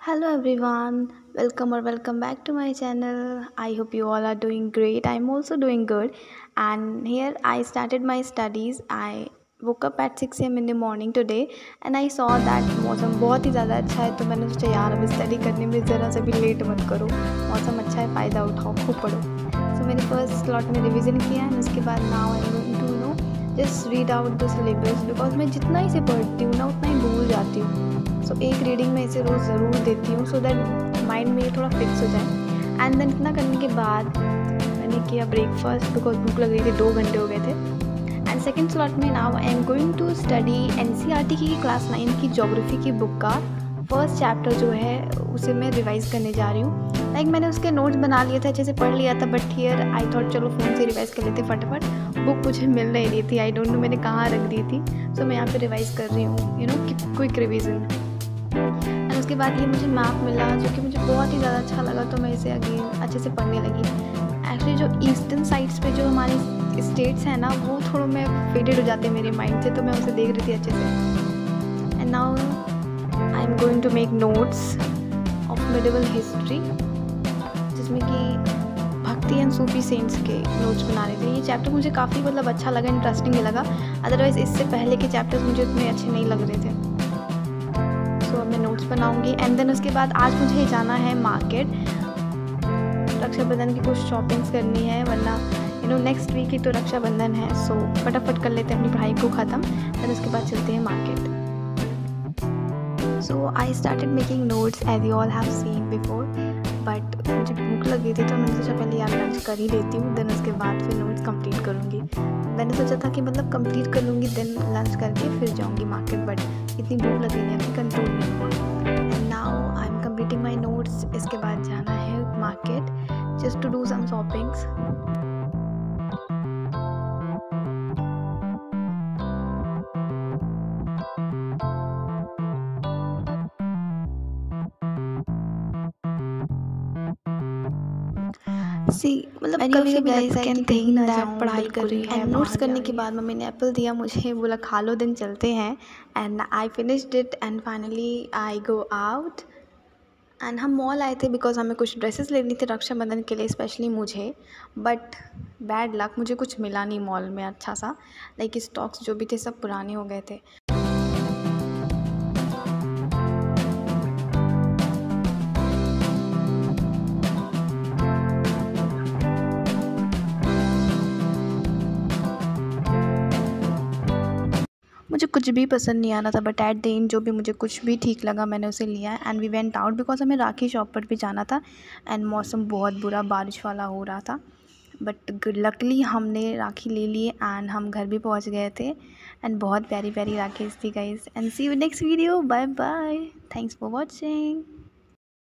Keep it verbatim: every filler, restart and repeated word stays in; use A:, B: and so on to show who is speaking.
A: Hello everyone, welcome or welcome back to my channel. I hope you all are doing great. I'm also doing good. And here I started my studies. I woke up at six a m in the morning today and I saw that मौसम बहुत ही ज़्यादा अच्छा है, तो मैंने सोचा यार अभी स्टडी करने में ज़रा सा भी लेट मत करो. मौसम अच्छा है, फ़ायदा उठाओ, खूब पढ़ो. सो मैंने फर्स्ट स्लॉट में रिवीजन किया एंड उसके बाद now I am going to no just read out the syllabus because मैं जितना इसे पढ़ती हूँ ना उतना ही भूल जाती हूँ. सो so, एक रीडिंग मैं इसे रोज़ ज़रूर देती हूँ सो दैट माइंड में ये थोड़ा फिक्स हो जाए. एंड देन इतना करने के बाद मैंने किया ब्रेकफास्ट बिकॉज भूख लग रही थी, दो घंटे हो गए थे. एंड सेकेंड स्लॉट में now I am going to study N C R T की क्लास नाइन की जोग्राफी की बुक का फर्स्ट चैप्टर जो है उसे मैं रिवाइज़ करने जा रही हूँ. लाइक like, मैंने उसके नोट्स बना लिए थे, अच्छे से पढ़ लिया था, बट हियर आई थॉट चलो फ़ोन से रिवाइज़ कर लेते फटाफट. बुक मुझे मिल नहीं रही थी, आई डोंट नो मैंने कहाँ रख दी थी. सो so, मैं यहाँ पे रिवाइज़ कर रही हूँ, you know quick revision. And उसके बाद ये मुझे मैप मिला जो कि मुझे बहुत ही ज़्यादा अच्छा लगा, तो मैं इसे अगेन अच्छे से पढ़ने लगी. एक्चुअली जो ईस्टर्न साइड्स पे जो हमारी स्टेट्स हैं ना वो थोड़ा मैं फेडेड हो जाते हैं मेरे माइंड से, तो मैं उसे देख रही थी अच्छे से. And now I am going to make notes of medieval history जिसमें कि भक्ति एंड सूफी सेंट्स के नोट्स बना रहे थे. ये चैप्टर मुझे काफ़ी मतलब अच्छा लगा, इंटरेस्टिंग लगा. अदरवाइज़ इससे पहले के चैप्टर्स मुझे उतने अच्छे नहीं लग रहे थे. सो अब मैं नोट्स बनाऊंगी एंड देन उसके बाद आज मुझे जाना है मार्केट. रक्षाबंधन की कुछ शॉपिंग्स करनी है, वरना यू नो नेक्स्ट वीक ही तो रक्षाबंधन है. सो so, फटाफट कर लेते हैं अपनी पढ़ाई को ख़त्म, देन उसके बाद चलते हैं market. So I started making notes as you all have seen before, but मुझे भूख लगी थी तो मैंने सोचा पहले यार लंच कर ही लेती हूँ, देन उसके बाद फिर नोट्स कंप्लीट करूँगी. मैंने सोचा था कि मतलब कंप्लीट कर लूँगी देन लंच करके फिर जाऊँगी मार्केट, बट इतनी भूख लगी नहीं, अभी कंट्रोल नहीं हुआ. And now I am completing my notes. इसके बाद जाना है market just to do some shoppings. See मतलब कभी कभी लगता है कि कहीं ना जाऊँ, पढ़ाई कर रही है. नोट्स करने के बाद मम्मी ने एप्पल दिया मुझे, बोला खा लो देन चलते हैं. And I finished it and finally I go out. And हम मॉल आए थे बिकॉज हमें कुछ ड्रेसेस लेनी थी रक्षाबंधन के लिए, स्पेशली मुझे. बट बैड लक, मुझे कुछ मिला नहीं मॉल में अच्छा सा. लाइक स्टॉक्स जो भी थे सब पुराने हो गए थे. मुझे कुछ भी पसंद नहीं आ रहा था, बट एट द एंड जो भी मुझे कुछ भी ठीक लगा मैंने उसे लिया. And we went out because हमें राखी शॉप पर भी जाना था एंड मौसम बहुत बुरा बारिश वाला हो रहा था. बट लकली हमने राखी ले ली एंड हम घर भी पहुंच गए थे. एंड बहुत प्यारी प्यारी राखी थी guys. And see you next video. Bye bye. Thanks for watching.